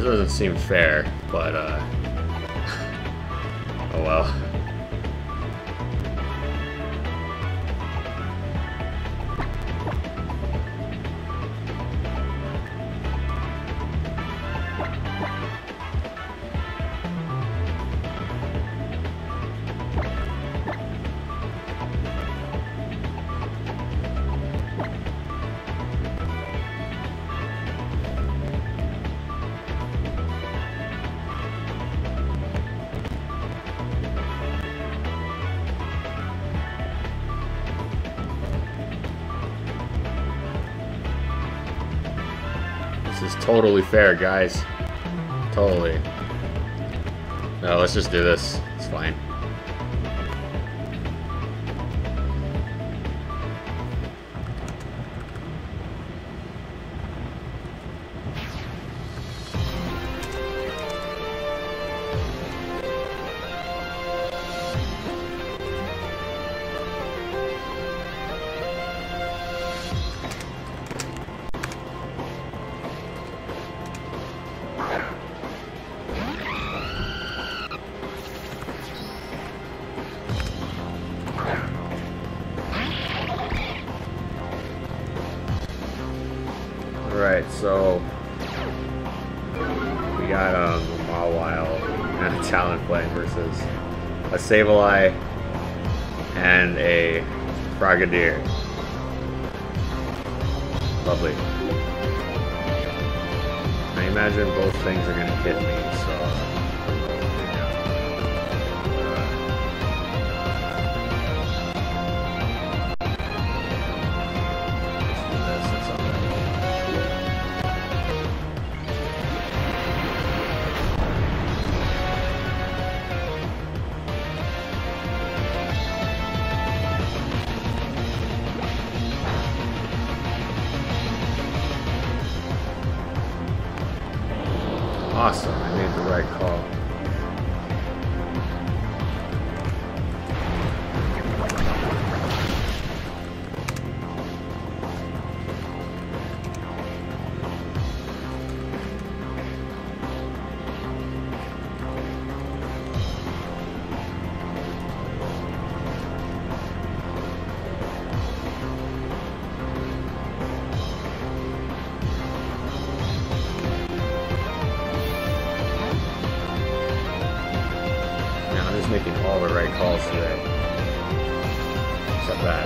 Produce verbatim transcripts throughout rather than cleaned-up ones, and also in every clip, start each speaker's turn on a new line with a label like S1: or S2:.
S1: This doesn't seem fair, but uh oh well. This is totally fair, guys. Totally. No, let's just do this. It's fine. Alright, so we got um, a Mawile and a Talonflame versus a Sableye and a Frogadier. Lovely. I imagine both things are gonna hit me, so awesome, I made the right call. Making all the right calls today. Except that.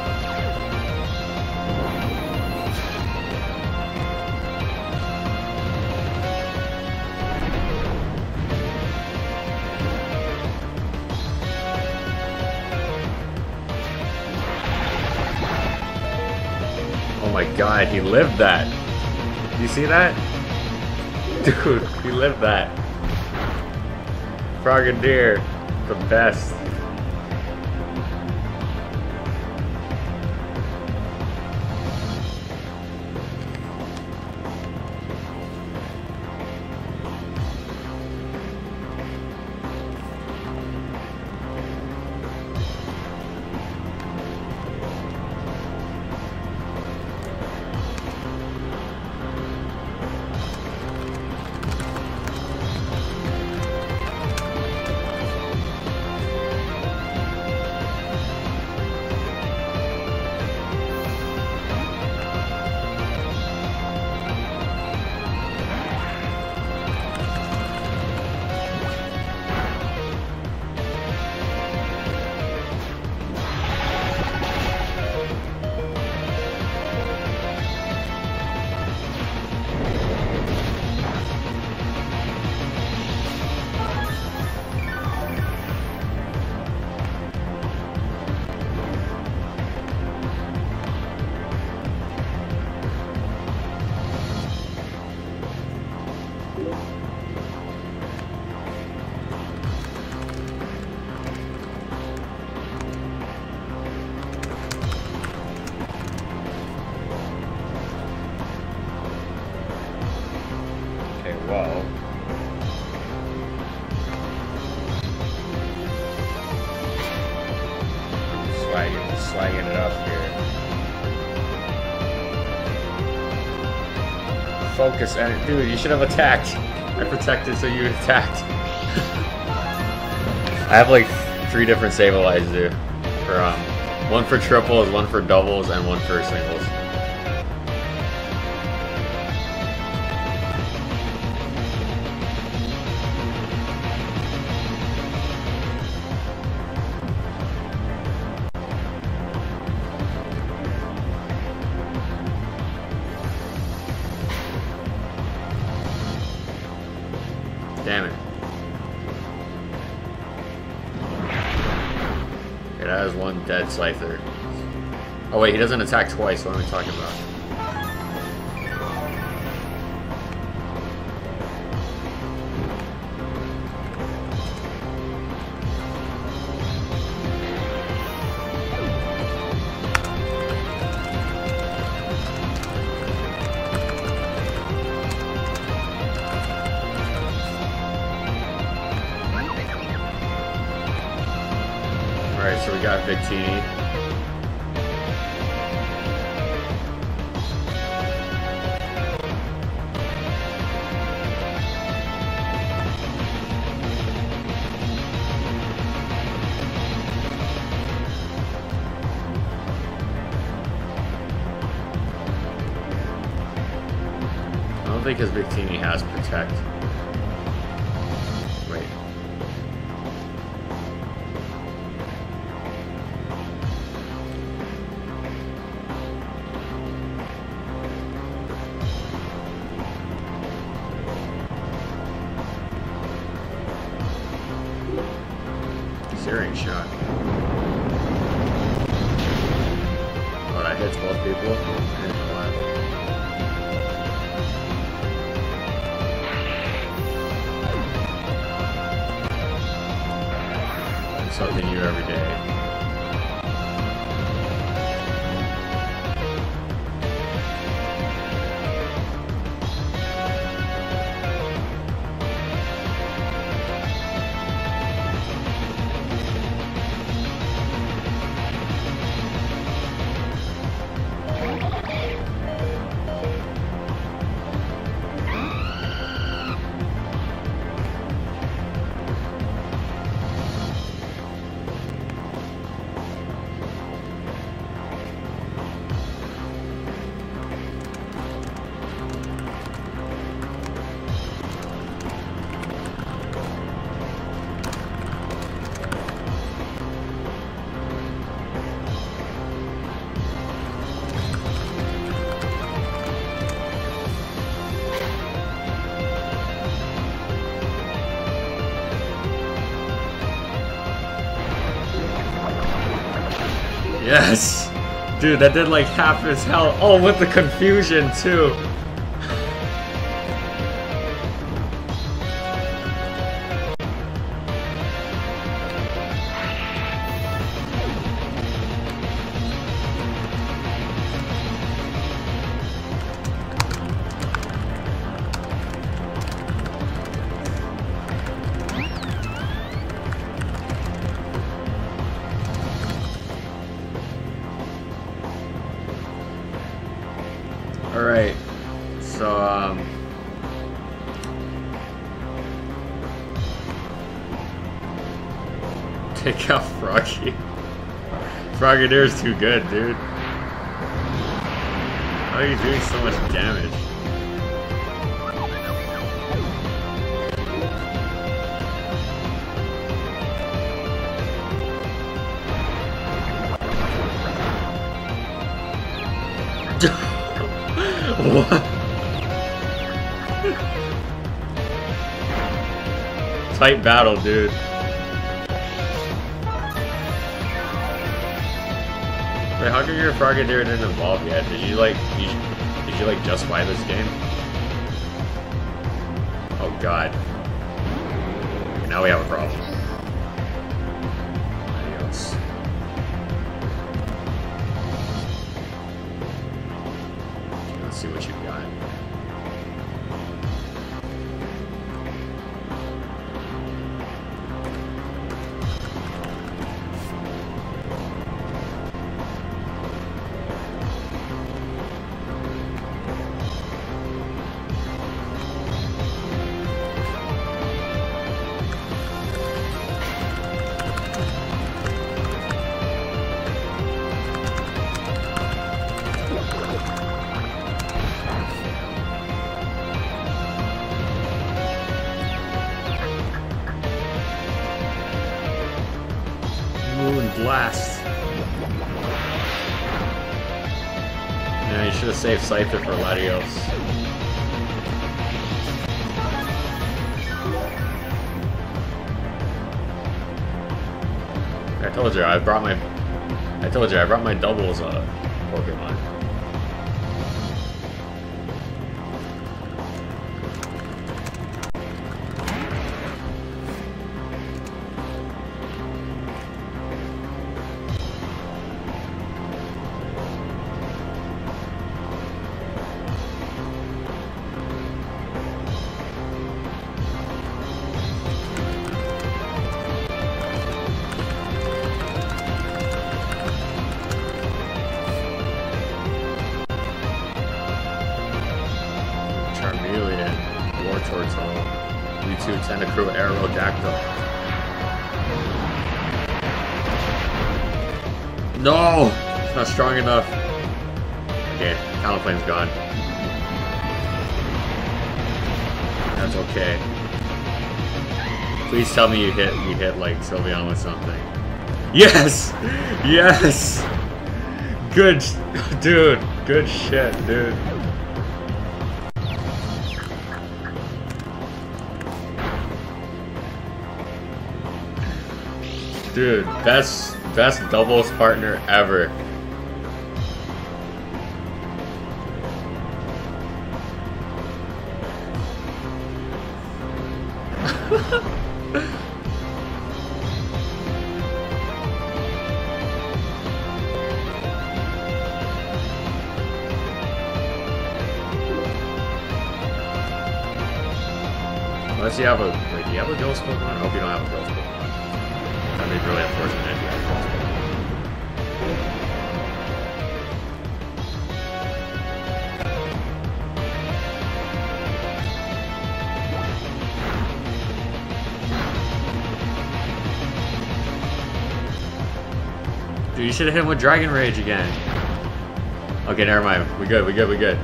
S1: Oh my god, he lived that. You see that? Dude, he lived that. Frogadier. The best. Well, swagging, swagging it up here. focus, and dude, you should have attacked. I protected, so you attacked. I have like three different Sableyes to do. For um, one for triples, one for doubles, and one for singles. Damn it. Okay, that is one dead Scyther. Oh wait, he doesn't attack twice, what am I talking about? Alright, so we got Victini. I don't think his Victini has Protect. Wait. Searing shot. Oh, that hits both people? I didn't know that. Learn something new every day. Yes! Dude, that did like half his health. Oh, with the confusion too. Alright, so, um... take out Froggy. Frogadire's too good, dude. How are you doing so much damage? What? Tight battle, dude. Wait, how come your Frogadier didn't evolve yet? Did you like, you, did you like just buy this game? Oh god. Okay, now we have a problem. Adios. Let's see what you've got. blast. Yeah, you should have saved Cypher for Latios. I told you I brought my I told you I brought my doubles uh Pokemon. Tentacruel Aerodactyl. No! It's not strong enough. Okay, Talonflame's gone. That's okay. Please tell me you hit you hit like Sylveon with something. Yes! Yes! Good dude. Good shit, dude. Dude, best best doubles partner ever. Unless you have a wait, do you have a ghost Pokemon? I hope you don't have a ghost Pokemon. That'd be really unfortunate if you had a ghost Pokemon. Dude, you should have hit him with Dragon Rage again. Okay, never mind. We good, we good, we good.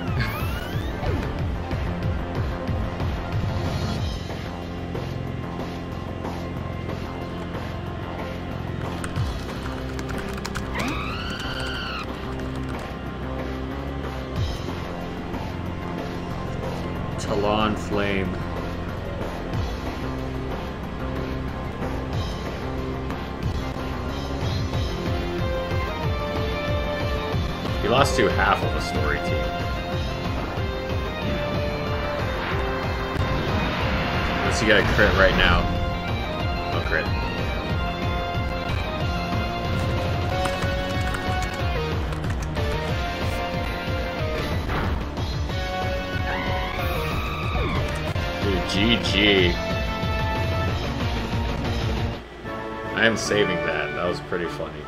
S1: Talonflame. He lost to half of a story team. Unless you get a crit right now. Oh, crit. G G. I am saving that. That was pretty funny.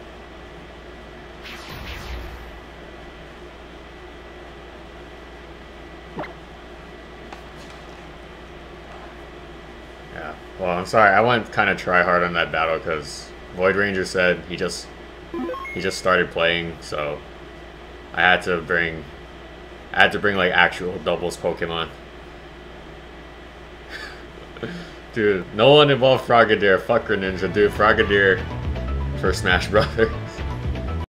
S1: Yeah. Well, I'm sorry. I went kind of try hard on that battle because Void Ranger said he just he just started playing, so I had to bring I had to bring like actual doubles Pokemon. Dude, no one involved Frogadier. Fuck Greninja, dude. Frogadier for Smash Brothers.